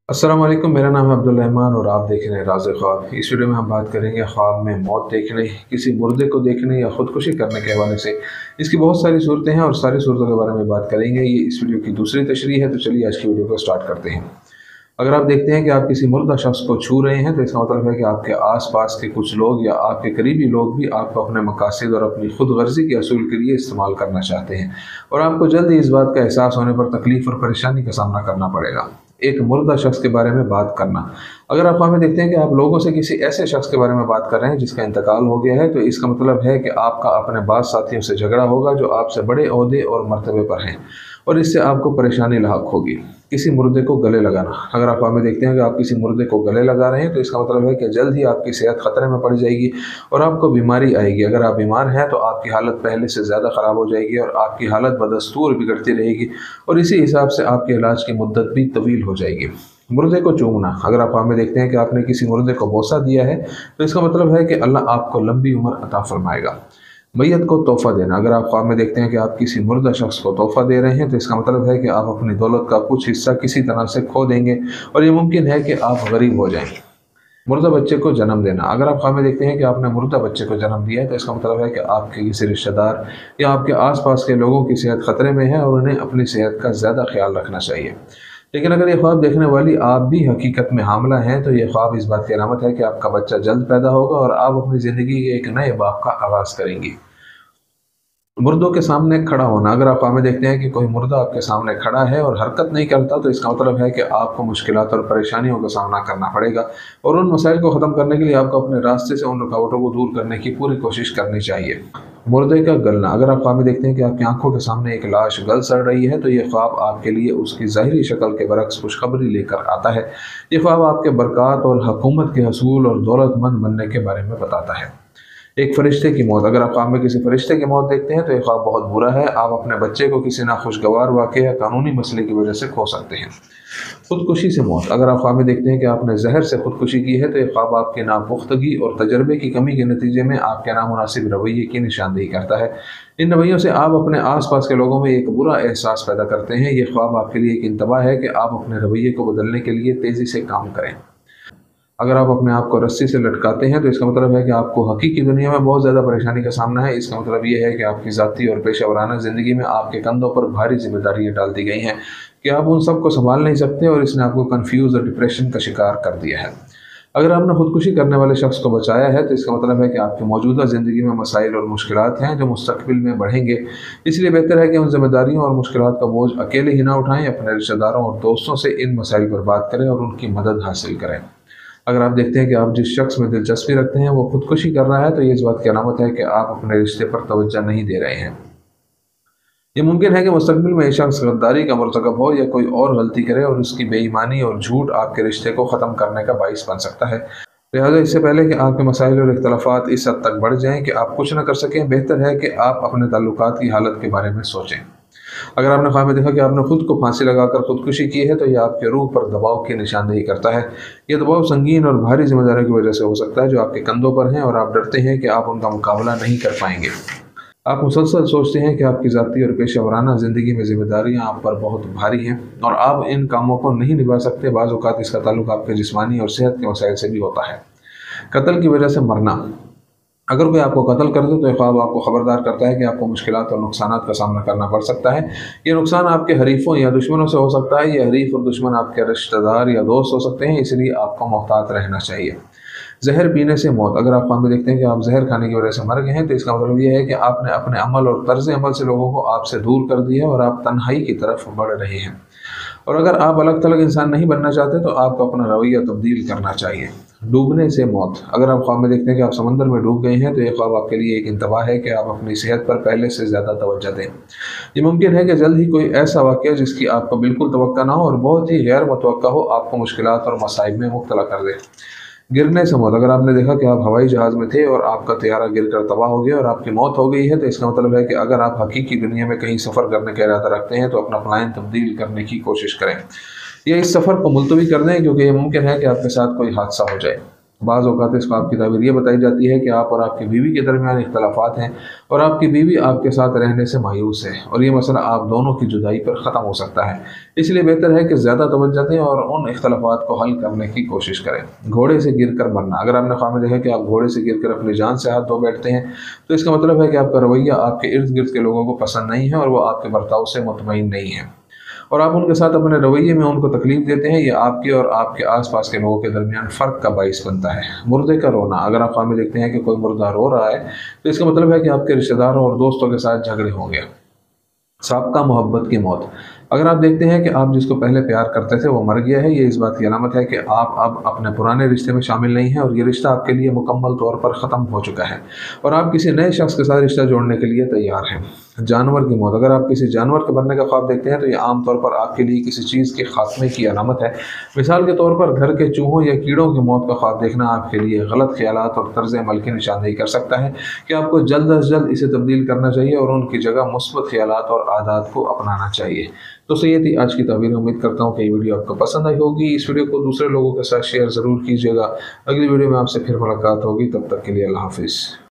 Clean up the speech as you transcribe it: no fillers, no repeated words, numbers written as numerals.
अस्सलाम वालेकुम। मेरा नाम है अब्दुल रहमान और आप देख रहे हैं राज़ ख्वाब। इस वीडियो में हम बात करेंगे ख्वाब में मौत देखने, किसी मुर्दे को देखने या ख़ुदकुशी करने के हवाले से। इसकी बहुत सारी सूरतें हैं और सारी सूरतों के बारे में बात करेंगे। ये इस वीडियो की दूसरी तशरीह है, तो चलिए आज की वीडियो को स्टार्ट करते हैं। अगर आप देखते हैं कि आप किसी मुर्दा शख्स को छू रहे हैं तो इसका मतलब है कि आपके आसपास के कुछ लोग या आपके करीबी लोग भी आपको अपने मकासद और अपनी खुद गर्जी के असूल के लिए इस्तेमाल करना चाहते हैं, और आपको जल्द ही इस बात का एहसास होने पर तकलीफ़ और परेशानी का सामना करना पड़ेगा। एक मुर्दा शख्स के बारे में बात करना। अगर आप हमें देखते हैं कि आप लोगों से किसी ऐसे शख्स के बारे में बात कर रहे हैं जिसका इंतकाल हो गया है, तो इसका मतलब है कि आपका अपने बात साथियों से झगड़ा होगा जो आपसे बड़े ओहदे और मर्तबे पर हैं, और इससे आपको परेशानी लाहक होगी। किसी मुर्दे को गले लगाना। अगर आप हमें देखते हैं कि आप किसी मुर्दे को गले लगा रहे हैं तो इसका मतलब है कि जल्द ही आपकी सेहत खतरे में पड़ जाएगी और आपको बीमारी आएगी। अगर आप बीमार हैं तो आपकी हालत पहले से ज़्यादा ख़राब हो जाएगी और आपकी हालत बदस्तूर बिगड़ती रहेगी, और इसी हिसाब से आपके इलाज की मुद्दत भी तवील हो जाएगी। मुर्दे को चूमना। अगर आप हमें देखते हैं कि आपने किसी मुर्दे को बोसा दिया है तो इसका मतलब है कि अल्लाह आपको लंबी उम्र अता फरमाएगा। मैयत को तोहफ़ा देना। अगर आप ख्वाब में देखते हैं कि आप किसी मुर्दा शख्स को तोहफ़ा दे रहे हैं तो इसका मतलब है कि आप अपनी दौलत का कुछ हिस्सा किसी तरह से खो देंगे और ये मुमकिन है कि आप गरीब हो जाएं। मुर्दा बच्चे को जन्म देना। अगर आप ख्वाब में देखते हैं कि आपने मुर्दा बच्चे को जन्म दिया है तो इसका मतलब है कि आपके किसी रिश्तेदार या आपके आसपास के लोगों की सेहत खतरे में है और उन्हें अपनी सेहत का ज़्यादा ख्याल रखना चाहिए। लेकिन अगर ये ख्वाब देखने वाली आप भी हकीकत में हामला हैं तो ये ख्वाब इस बात की अलामत है कि आपका बच्चा जल्द पैदा होगा और आप अपनी ज़िंदगी के एक नए बाब का आगाज़ करेंगी। मुर्दों के सामने खड़ा होना। अगर आप हमें देखते हैं कि कोई मुर्दा आपके सामने खड़ा है और हरकत नहीं करता तो इसका मतलब है कि आपको मुश्किलात और परेशानियों का सामना करना पड़ेगा, और उन मसाइल को ख़त्म करने के लिए आपको अपने रास्ते से उन रुकावटों को दूर करने की पूरी कोशिश करनी चाहिए। मुर्दे का गलना। अगर आप ख्वाब में देखते हैं कि आपकी आंखों के सामने एक लाश गल सड़ रही है तो ये ख्वाब आपके लिए उसकी ज़ाहिरी शक्ल के बरक्स खुशखबरी लेकर आता है। ये ख्वाब आपके बरक़ात और हुकूमत के हसूल और दौलतमंद बनने के बारे में बताता है। एक फरिश्ते की मौत। अगर आप ख्वाब में किसी फरिश्ते की मौत देखते हैं तो ये ख्वाब बहुत बुरा है। आप अपने बच्चे को किसी नाखुशगवार वाक़े या कानूनी मसले की वजह से खो सकते हैं। खुदकुशी से मौत। अगर आप ख्वाब में देखते हैं कि आपने जहर से खुदकुशी की है तो ये ख्वाब आपकी नापुख्तगी और तजर्बे की कमी के नतीजे में आपके नामुनासिब रवैये की निशानदेही करता है। इन रवैयों से आप अपने आसपास के लोगों में एक बुरा एहसास पैदा करते हैं। ये ख्वाब आपके लिए एक इंतबाह है कि आप अपने रवैये को बदलने के लिए तेज़ी से काम करें। अगर आप अपने आप को रस्सी से लटकाते हैं तो इसका मतलब है कि आपको हकीकी दुनिया में बहुत ज़्यादा परेशानी का सामना है। इसका मतलब ये है कि आपकी ज़ाती और पेशा वराना ज़िंदगी में आपके कंधों पर भारी जिम्मेदारियाँ डाल दी गई हैं कि आप उन सब को संभाल नहीं सकते, और इसने आपको कन्फ्यूज़ और डिप्रेशन का शिकार कर दिया है। अगर आपने खुदकुशी करने वाले शख्स को बचाया है तो इसका मतलब है कि आपकी मौजूदा ज़िंदगी में मसाइल और मुश्किलात हैं जो मुस्तकबिल में बढ़ेंगे। इसलिए बेहतर है कि उन जिम्मेदारियों और मुश्किलात का बोझ अकेले ही ना उठाएं, अपने रिश्तेदारों और दोस्तों से इन मसाइल पर बात करें और उनकी मदद हासिल करें। अगर आप देखते हैं कि आप जिस शख्स में दिलचस्पी रखते हैं वो खुदकुशी कर रहा है तो ये इस बात की अलामत है कि आप अपने रिश्ते पर तवज्जो नहीं दे रहे हैं। ये मुमकिन है कि मुस्तकबिल में ये शख्स गद्दारी का मर्तकब हो या कोई और गलती करे और उसकी बेईमानी और झूठ आपके रिश्ते को ख़त्म करने का बाइस बन सकता है। लिहाजा इससे पहले कि आपके मसाइल और इख्तलाफात इस हद तक बढ़ जाएं कि आप कुछ न कर सकें, बेहतर है कि आप अपने ताल्लुकात की हालत के बारे में सोचें। अगर आपने ख्वाब में देखा कि आपने खुद को फांसी लगाकर खुदकुशी की है तो यह आपके रूह पर दबाव की निशानदेही करता है। यह दबाव संगीन और भारी जिम्मेदारियों की वजह से हो सकता है जो आपके कंधों पर हैं, और आप डरते हैं कि आप उनका मुकाबला नहीं कर पाएंगे। आप मुसलसल सोचते हैं कि आपकी ज़ाती और पेशा वराना ज़िंदगी में जिम्मेदारियाँ आप पर बहुत भारी हैं और आप इन कामों को नहीं निभा सकते। बाज़ औक़ात इसका ताल्लुक आपके जिस्मानी और सेहत के मसाइल से भी होता है। कत्ल की वजह से मरना। अगर कोई आपको कत्ल कर दे तो यह ख्वाब आपको खबरदार करता है कि आपको मुश्किलात और नुकसानात का सामना करना पड़ सकता है। ये नुकसान आपके हरीफों या दुश्मनों से हो सकता है। ये हरीफ और दुश्मन आपके रिश्तेदार या दोस्त हो सकते हैं, इसलिए आपको मोहतात रहना चाहिए। जहर पीने से मौत। अगर आप ख्वाब में देखते हैं कि आप जहर खाने की वजह से मर गए हैं तो इसका मतलब ये है कि आपने अपने अमल और तर्ज अमल से लोगों को आपसे दूर कर दिया है और आप तन्हाई की तरफ बढ़ रहे हैं। और अगर आप अलग थलग इंसान नहीं बनना चाहते तो आपको अपना रवैया तब्दील करना चाहिए। डूबने से मौत। अगर आप ख्वाब में देखते हैं कि आप समंदर में डूब गए हैं तो यह ख्वाब आपके लिए एक इंतबाह है कि आप अपनी सेहत पर पहले से ज़्यादा तवज्जो दें। ये मुमकिन है कि जल्द ही कोई ऐसा वाक़या जिसकी आपको बिल्कुल तवक्का ना हो और बहुत ही गैर मुतवक्का हो आपको मुश्किलात और मसाइब में मुब्तला कर दे। गिरने से मौत। अगर आपने देखा कि आप हवाई जहाज़ में थे और आपका तैयारा गिरकर तबाह हो गया और आपकी मौत हो गई है तो इसका मतलब है कि अगर आप हकीकी दुनिया में कहीं सफ़र करने का इरादा रखते हैं तो अपना प्लान तब्दील करने की कोशिश करें या इस सफ़र को मुलतवी कर दें, क्योंकि ये मुमकिन है कि आपके साथ कोई हादसा हो जाए। बाज़ औक़ात इस ख्वाब की ताबीर ये बताई जाती है कि आप और आपकी बीवी के दरमियान इख्तलाफात हैं और आपकी बीवी आपके साथ रहने से मायूस है और ये मसला आप दोनों की जुदाई पर ख़त्म हो सकता है। इसलिए बेहतर है कि ज़्यादा तवज्जो दें और उन इख्तलाफात को हल करने की कोशिश करें। घोड़े से गिर कर मरना, अगर आपने ख्वाब में देखा कि आप घोड़े से गिर कर अपनी जान से हाथ धो बैठते हैं तो इसका मतलब है कि आपका रवैया आपके इर्द गिर्द के लोगों को पसंद नहीं है और वो आपके बर्ताव से मुतमईन नहीं है और आप उनके साथ अपने रवैये में उनको तकलीफ देते हैं। ये आपके और आपके आसपास के लोगों के दरमियान फ़र्क का बाइस बनता है। मुर्दे का रोना, अगर आप ख्वाब में देखते हैं कि कोई मुर्दा रो रहा है तो इसका मतलब है कि आपके रिश्तेदारों और दोस्तों के साथ झगड़े होंगे। साबका मोहब्बत की मौत, अगर आप देखते हैं कि आप जिसको पहले प्यार करते थे वो मर गया है, ये इस बात की अलामत है कि आप अब अपने पुराने रिश्ते में शामिल नहीं हैं और ये रिश्ता आपके लिए मुकम्मल तौर पर ख़त्म हो चुका है और आप किसी नए शख्स के साथ रिश्ता जोड़ने के लिए तैयार हैं। जानवर की मौत, अगर आप किसी जानवर के मरने का ख्वाब देखते हैं तो ये आम तौर पर आपके लिए किसी चीज़ के खात्मे की अलामत है। मिसाल के तौर पर घर के चूहों या कीड़ों की मौत का ख्वाब देखना आपके लिए गलत ख्यालात और तर्ज अमल की निशानदेही कर सकता है कि आपको जल्द अज जल्द इसे तब्दील करना चाहिए और उनकी जगह मुस्बत ख्यालात और आदात को अपनाना चाहिए। तो ये थी आज की ताबीर। उम्मीद करता हूँ कि ये वीडियो आपको पसंद आई होगी। इस वीडियो को दूसरे लोगों के साथ शेयर ज़रूर कीजिएगा। अगली वीडियो में आपसे फिर मुलाकात होगी, तब तक के लिए अल्लाह हाफिज़।